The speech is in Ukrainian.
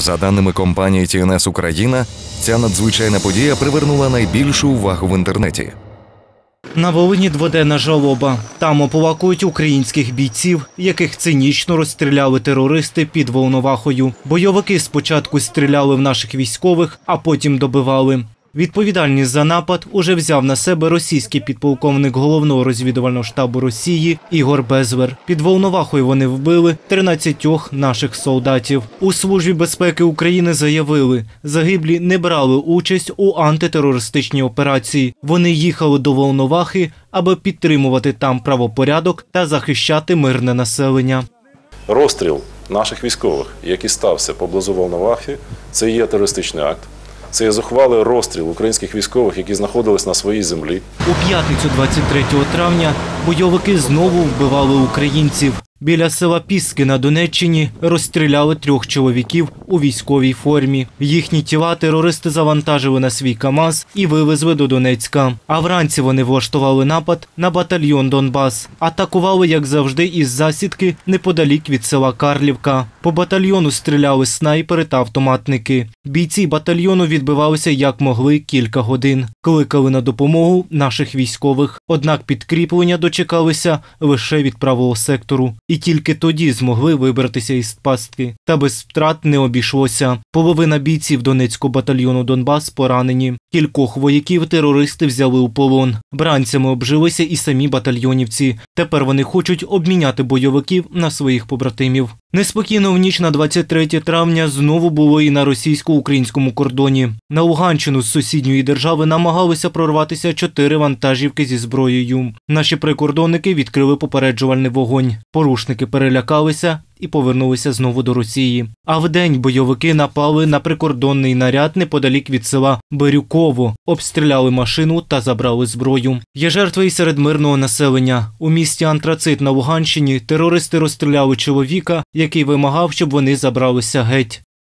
За даними компанії TNS Україна, ця надзвичайна подія привернула найбільшу увагу в інтернеті. На Волині дводенна жалоба. Там оплакують українських бійців, яких цинічно розстріляли терористи під Волновахою. Бойовики спочатку стріляли в наших військових, а потім добивали. Відповідальність за напад уже взяв на себе російський підполковник Головного розвідувального штабу Росії Ігор Безвер. Під Волновахою вони вбили 13 наших солдатів. У Службі безпеки України заявили, загиблі не брали участь у антитерористичній операції. Вони їхали до Волновахи, аби підтримувати там правопорядок та захищати мирне населення. Розстріл наших військових, який стався поблизу Волновахи, це є терористичний акт. Це є зухвалий розстріл українських військових, які знаходились на своїй землі. У п'ятницю 23 травня бойовики знову вбивали українців. Біля села Піски на Донеччині розстріляли 3 чоловіків у військовій формі. Їхні тіла терористи завантажили на свій КАМАЗ і вивезли до Донецька. А вранці вони влаштували напад на батальйон «Донбас». Атакували, як завжди, із засідки неподалік від села Карлівка. По батальйону стріляли снайпери та автоматники. Бійці батальйону відбивалися як могли кілька годин. Кликали на допомогу наших військових. Однак підкріплення дочекалися лише від правого сектору. І тільки тоді змогли вибратися із пастки. Та без втрат не обійшлося. Половина бійців Донецького батальйону «Донбас» поранені. Кількох вояків терористи взяли у полон. Бранцями обжилися і самі батальйонівці. Тепер вони хочуть обміняти бойовиків на своїх побратимів. Неспокійно в ніч на 23 травня знову було і на російсько-українському кордоні. На Луганщину з сусідньої держави намагалися прорватися 4 вантажівки зі зброєю. Наші прикордонники відкрили попереджувальний вогонь. Порушники перелякалися і повернулися знову до Росії. А вдень бойовики напали на прикордонний наряд неподалік від села Бирюково, обстріляли машину та забрали зброю. Є жертви і серед мирного населення. У місті Антрацит на Луганщині терористи розстріляли чоловіка, який вимагав, щоб вони забралися геть.